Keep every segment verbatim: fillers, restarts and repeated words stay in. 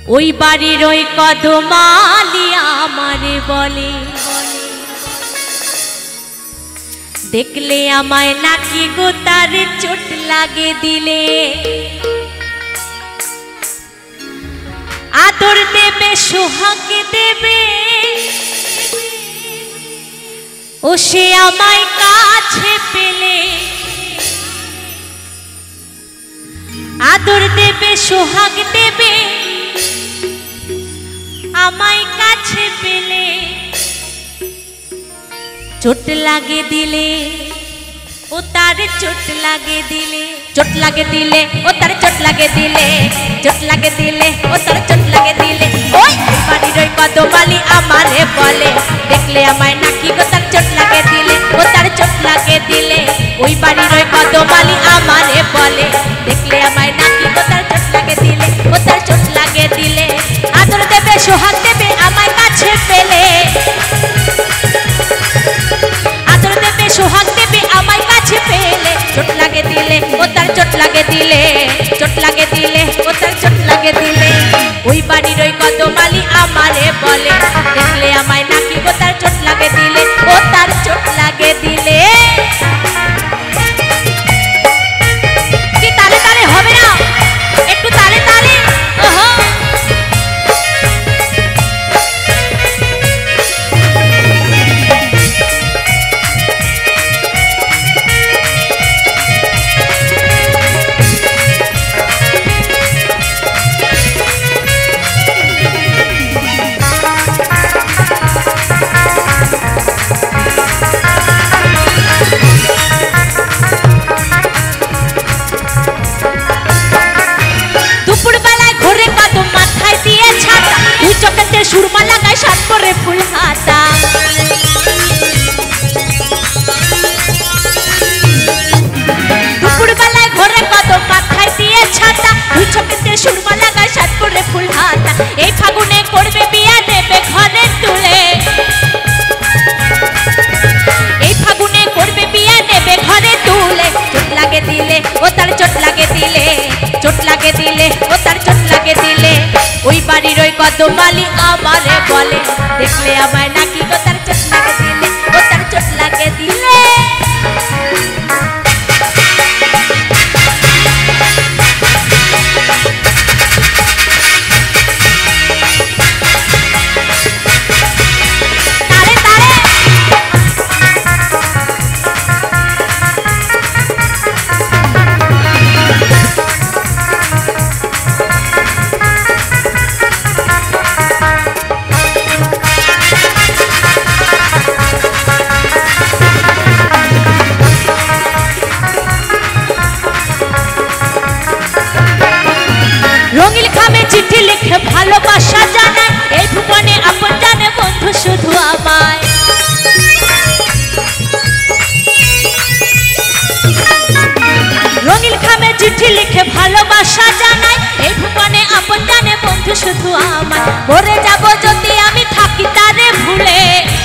ওই বাড়ির ওই কদমালি আমারে বলে দেখলে আমায় নাকি গো তার চোট লাগে দিলে আদর দেবে সোহাগ দেবে ও সে আমায় কাছে পেলে আদর দেবে সোহাগ দেবে আমায় কাছে পেলে চোট লাগে দিলে ও তার চোট লাগে দিলে চোট লাগে দিলে ও তার চোট লাগে দিলে চোট লাগে দিলে ও তার চোট লাগে দিলে ওই বাড়ির ওই কদমালি আমারে বলে দেখলে আমায় নাকি গো তার চোট লাগে দিলে ও তার চোট লাগে দিলে ওই বাড়ির ওই কদমালি আমারে বলে দেখলে আমায় নাকি গো তার চোট লাগে দিলে ও তার চোট লাগে দিলে আদর দেবে সোহাগ দেবে আমায় কাছে পেলে আদর দেবে সোহাগ দেবে আমায় কাছে পেলে চোট লাগে দিলে ও তার চোট লাগে দিলে চোট লাগে দিলে ও তার চোট লাগে দিলে ওই বাড়ির ওই কদমালি আমারে বলে দেখলে আমায় নাকি গো তার চোট লাগে দিলে ও তার চোট লাগে দিলে কি তালে তালে হবে না একটু তালে তালে ওহো সুরমা লাগায় সাত পরে ফুল হাতা দুপুর বেলায় ঘরে কদম মাথায় দিয়ে ছাতা দুই চোখেতে সুরমা লাগায় সাত পরে ফুল হাতা এই ফাগুনে করবে বিয়া নেবে ঘরে তুলে এই ফাগুনে করবে বিয়া নেবে ঘরে তুলে চোট লাগে দিলে ও তার চোট লাগে দিলে চোট লাগে দিলে ও তার চোট লাগে দিলে ওই বাড়ির ওই কদমালি আমারে বলে দেখলে আমায় নাকি গো তার চোট লাগে দিলে ও তার চোট লাগে দিলে রঙিল খামে চিঠি লিখে ভালোবাসা জানায় এই ভুবনে আপন জানে বন্ধু শুধু আমায় রঙিল খামে চিঠি লিখে ভালোবাসা জানায় এই ভুবনে আপন জানে বন্ধু শুধু আমায় মরে যাব যদি আমি থাকি তারে ভুলে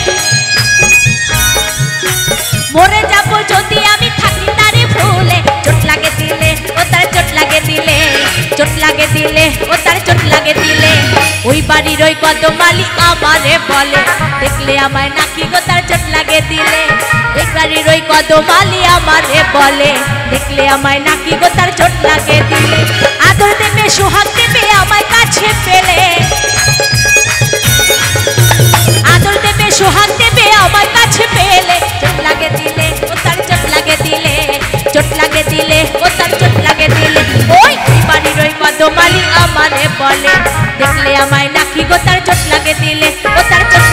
মরে যাব যদি আমি থাকি তারে ভুলে চোট লাগে দিলে ও তার চোট লাগে দিলে চোট লাগে দিলে ও তার চোট লাগে দিলে ওই বাড়ির ওই কদমালি আমারে বলে দেখলে আমায় নাকি গো তার চোট লাগে দিলে ওই বাড়ির ওই কদমালি আমারে বলে দেখলে আমায় নাকি গো তার চোট লাগে দিলে আদর দেবে সোহাগ দেবে আমায় কাছে পেলে আদর দেবে সোহাগ দেবে আমায় কাছে পেলে চোট লাগে দিলে ও তার চোট লাগে দিলে চোট লাগে দিলে ও তার চোট লাগে দিলে ওই বাড়ির ওই কদমালি আমারে বলে দেখলে আমায় নাকি গো তার চোট লাগে দিলে ও তার চোট